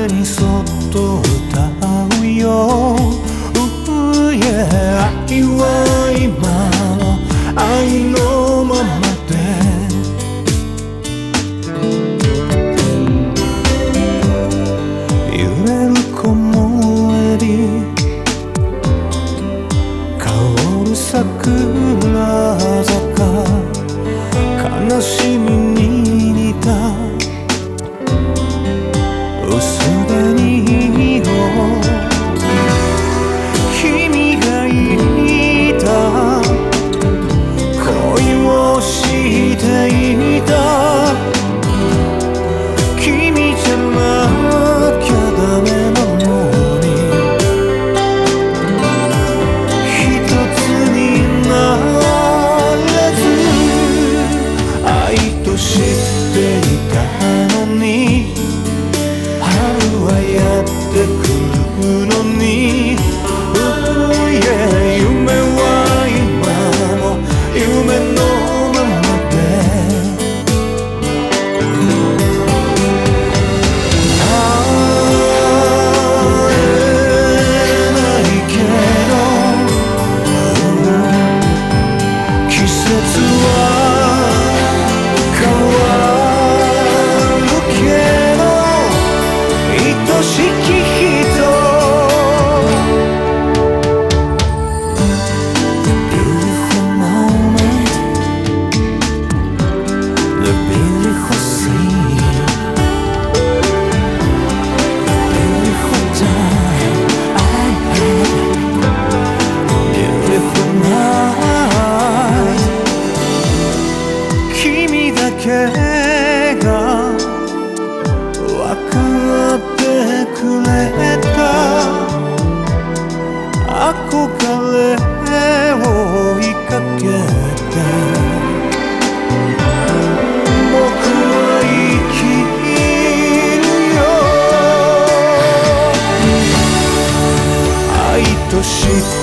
にそっと歌うよ、愛は今も愛のままで揺れる木漏れ日、香る桜坂、悲しみに似た薄紅を君が言った恋をしていた、君じゃなきゃダメなのに一つになれず愛と知っていたのに、春はやってくるのに、夢は今も夢のままで会えないけど、季節は変わるけど、愛しき人君だけが分かってくれた、憧れを追いかけて僕は生きるよ、愛と知って